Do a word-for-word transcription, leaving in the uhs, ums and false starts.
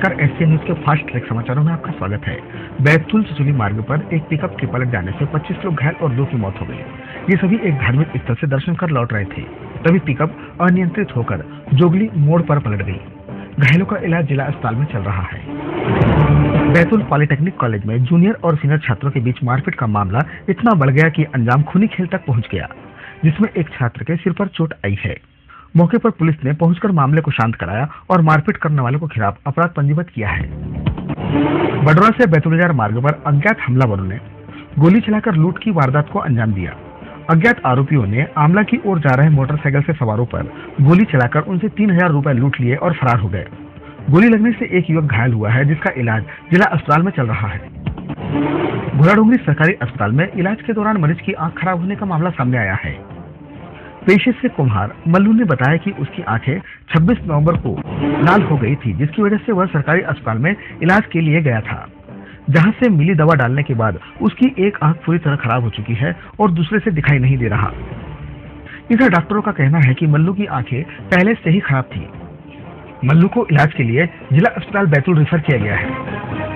नमस्कार, SK news के fast track समाचारों में आपका स्वागत है। बैतूल चचुली मार्ग पर एक पिकअप के पलट जाने से पच्चीस लोग घायल और दो की मौत हो गई। ये सभी एक धार्मिक स्थल से दर्शन कर लौट रहे थे, तभी पिकअप अनियंत्रित होकर जोगली मोड़ पर पलट गई। घायलों का इलाज जिला अस्पताल में चल रहा है। बैतूल पॉलिटेक्निक कॉलेज में जूनियर और सीनियर छात्रों के बीच मारपीट का मामला इतना बढ़ गया कि अंजाम खूनी खेल तक पहुंच गया, जिसमें एक छात्र के सिर पर चोट आई है। मौके पर पुलिस ने पहुंचकर मामले को शांत कराया और मारपीट करने वालों के खिलाफ अपराध पंजीबद्ध किया है। बडौरा से बैतूल मार्ग पर अज्ञात हमलावरों ने गोली चलाकर लूट की वारदात को अंजाम दिया। अज्ञात आरोपियों ने आमला की ओर जा रहे मोटरसाइकिल से सवारों पर गोली चलाकर उनसे तीन हजार रुपए लूट लिए और फरार हो गए। गोली लगने से एक युवक घायल हुआ है, जिसका इलाज जिला अस्पताल में चल रहा है। घोड़ाडोंगरी सरकारी अस्पताल में इलाज के दौरान मरीज की आंख खराब होने का मामला सामने आया है। पेशे से कुम्हार मल्लू ने बताया कि उसकी आंखें छब्बीस नवंबर को लाल हो गई थी, जिसकी वजह से वह सरकारी अस्पताल में इलाज के लिए गया था, जहां से मिली दवा डालने के बाद उसकी एक आंख पूरी तरह खराब हो चुकी है और दूसरे से दिखाई नहीं दे रहा। इधर डॉक्टरों का कहना है कि मल्लू की आंखें पहले से ही खराब थी। मल्लू को इलाज के लिए जिला अस्पताल बैतूल रेफर किया गया है।